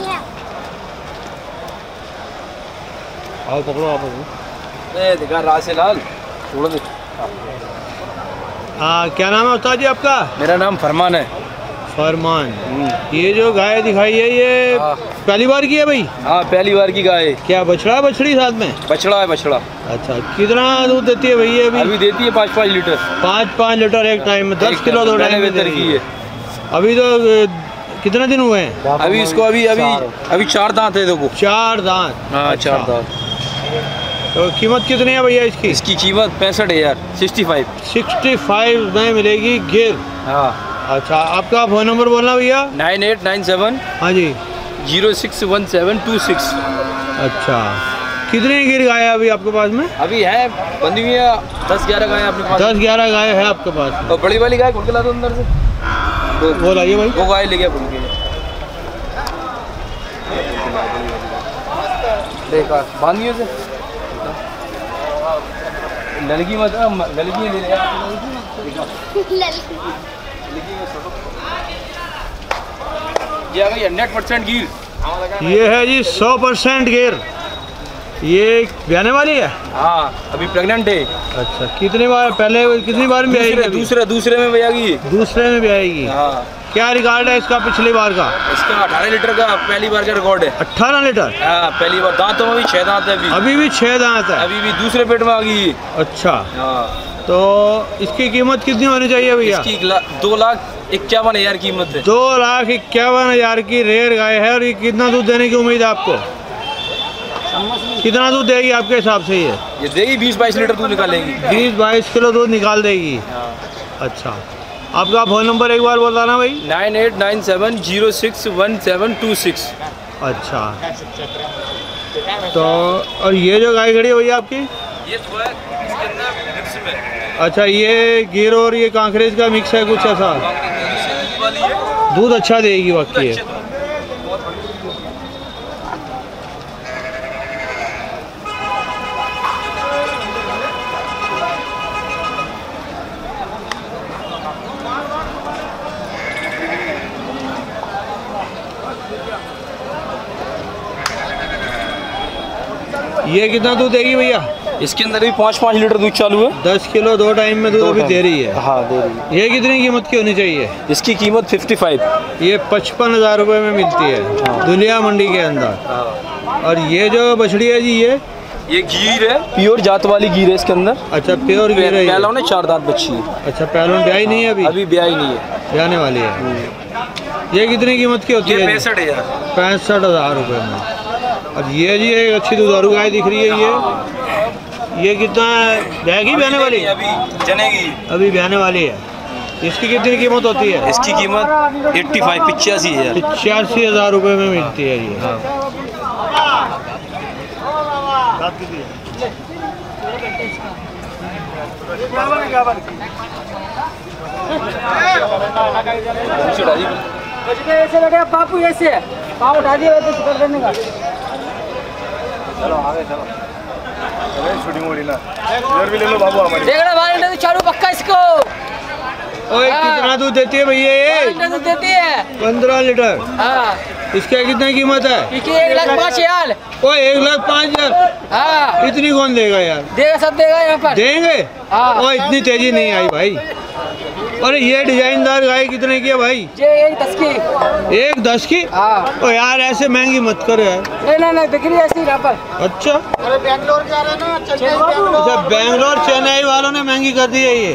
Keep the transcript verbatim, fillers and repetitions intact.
आओ पकड़ो आप। ए देखा रासे लाल छोड़ दे। हाँ क्या नाम है उस्ताद जी आपका? मेरा नाम फरमान है। फरमान। ये जो गाय दिखाई है ये पहली बार की है भाई? हाँ पहली बार की गाय। क्या बछड़ा है बछड़ी साथ में? बछड़ा है बछड़ा। अच्छा कितना दूध देती है भैया अभी? अभी देती है पाँच पाँच लीटर। पाँच पाँच लीटर एक टाइम में, दस किलो दो टाइम में की है। अभी तो कितने दिन हुए हैं? अभी इसको अभी अभी अभी चार दांत है देखो। चार दांत? हाँ चार दांत। तो कीमत कितनी है भैया इसकी? इसकी कीमत पैंसठ हज़ार सिक्सटी फाइव सिक्सटी फाइव में मिलेगी गिर। हाँ। अच्छा आपका फ़ोन नंबर बोलना भैया? नाइन एट नाइन सेवन हाँ जी zero six one seven two six. अच्छा कितनी गिर गाय है अभी आपके पास में? अभी है बंदी हुई है दस ग्यारह गाय आपके पास। दस ग्यारह गाय है आपके पास? और बड़ी वाली गाय खुल के ला दो अंदर से। तो वो लाइए भाई। वो गाय ले गया खुल के। देखा बांधियों से लड़की मत लड़की ले ले। ये आ गई हंड्रेड परसेंट गिर। ये है जी सौ परसेंट गिर। ये ब्याने वाली है? हाँ अभी प्रेग्नेंट है। अच्छा कितनी बार पहले कितनी बार में आएगी? दूसरे दूसरे में भी आएगी। दूसरे में भी आएगी। हाँ। क्या रिकॉर्ड है इसका पिछली बार का? इसका अठारह लीटर का पहली बार का रिकॉर्ड है। अठारह लीटर? हाँ पहली बार। दांतों में भी छह दांत है अभी। अभी भी छह दांत है? अभी भी दूसरे पेट में आ गई। अच्छा हाँ। तो इसकी कीमत कितनी होनी चाहिए भैया? इसकी दो लाख इक्यावन हजार कीमत है। दो लाख इक्यावन हजार की रेयर गाय है। और ये कितना दूध देने की उम्मीद है आपको? कितना दूध देगी आपके हिसाब से? ये ये देगी बीस बाईस लीटर दूध निकालेगी। बीस बाईस किलो दूध निकाल देगी। अच्छा आपका फ़ोन नंबर एक बार बताना भाई। Nine eight nine seven zero six one seven two six. अच्छा तो और ये जो गाय खड़ी है भैया आपकी? ये थोड़ा इसके अंदर मिक्स में। अच्छा ये गिर और ये कांकरेज का मिक्स है कुछ ऐसा? दूध अच्छा देगी वाकई है। ये कितना दूध देगी भैया? इसके अंदर भी पाँच पाँच लीटर दूध चालू है। दस किलो दो टाइम में दूध अभी दे रही है। हाँ दे रही है। ये कितनी कीमत की होनी चाहिए? इसकी कीमत फिफ्टी फाइव। ये पचपन हजार रुपये में मिलती है। हाँ। धुलिया मंडी के अंदर। हाँ। और ये जो बछड़ी है जी ये ये गिर है, प्योर जात वाली गिर है इसके अंदर। अच्छा प्योर गिर है। पहला ने चार दांत बच्ची है। अच्छा पहले ब्याही नहीं है अभी? अभी ब्याही नहीं है, ब्याने वाली है। ये कितनी कीमत की होती है? पैंसठ हजार पैंसठ हजार रुपये में। और ये जी एक अच्छी दुधारू गाय दिख रही है। ये ये कितना ब्यागी ब्याने वाली? अभी जनेगी। अभी ब्याने वाली है। इसकी कितनी कीमत होती है? इसकी कीमत एट्टी फाइव पिचासी हजार पिचासी हजार रुपये में मिलती है ये। ऐसे लगे बापू, ऐसे पाँव उठा दिया तो शुक्र करने का। चलो आगे चलो, शूटिंग हो रही ना, इधर भी ले लो बाबू हमारी। देखना बारह चालू पक्का इसको। ओए कितना दूध देती है भैया ये? दूध देती है पंद्रह लीटर। हाँ। इसका कितना कीमत है? इसकी एक लाख पाँच हजार। ओए एक लाख पाँच हजार? हाँ। इतनी कौन देगा यार? देगा, सब देगा यहाँ पर। देंगे? हाँ। ओए इतनी तेजी नहीं आई भाई। अरे ये डिजाइनदार गाय कितने की है भाई? ये एक दस की। एक दस की? हाँ। ओ यार ऐसे महंगी मत करो यार। नहीं नहीं नहीं बिक्री ऐसी यहाँ पर। अच्छा अरे बेंगलोर जा रहे ना, अच्छा बेंगलोर चेन्नई वालों ने महंगी कर दी है ये।